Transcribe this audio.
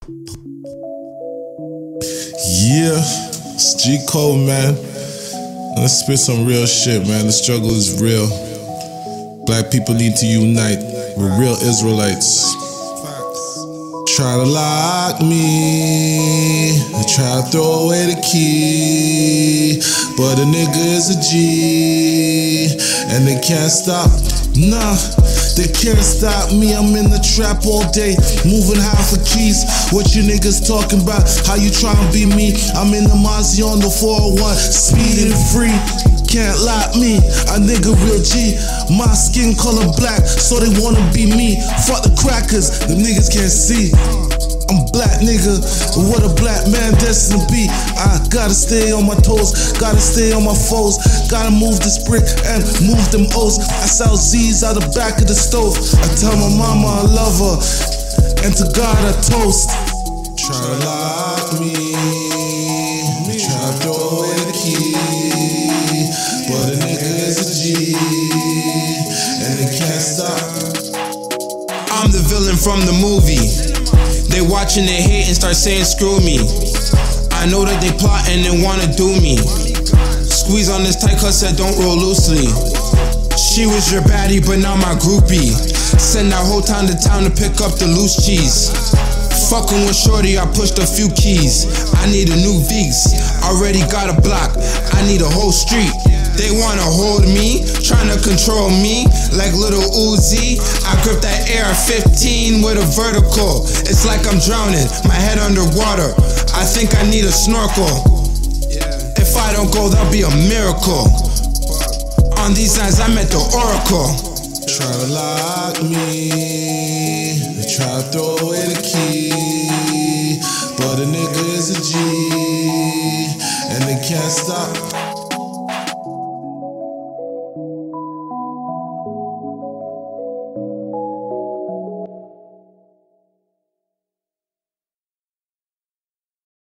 Yeah, it's G Code, man. Let's spit some real shit, man. The struggle is real. Black people need to unite. We're real Israelites. Try to lock me, try to throw away the key, but a nigga is a G, and they can't stop. Nah, they can't stop me. I'm in the trap all day, moving half a keys. What you niggas talking about? How you tryna be me? I'm in the Mozzie on the 401, speeding free. Can't lock me, a nigga real G. My skin color black, so they wanna be me. Fuck the crackers, them niggas can't see. I'm black nigga, what a black man destined to be. I gotta stay on my toes, gotta stay on my foes. Gotta move this brick and move them O's. I sell Z's out the back of the stove. I tell my mama I love her, and to God I toast. Try to lock me, try to throw away the key, but a nigga is a G, and they can't stop. I'm the villain from the movie. They watching, they hate and start saying screw me. I know that they plotting and wanna do me. Squeeze on this tight cause said don't roll loosely. She was your baddie but now my groupie. Send that whole town to town to pick up the loose cheese. Fucking with shorty, I pushed a few keys. I need a new Vigs, already got a block. I need a whole street. They wanna hold me, tryna control me like little Uzi. I grip that AR-15 with a vertical. It's like I'm drowning, my head underwater. I think I need a snorkel. If I don't go, that'll be a miracle. On these lines, I'm at the Oracle. Try to lock me, try to throw away the key, but a nigga is a G, and they can't stop.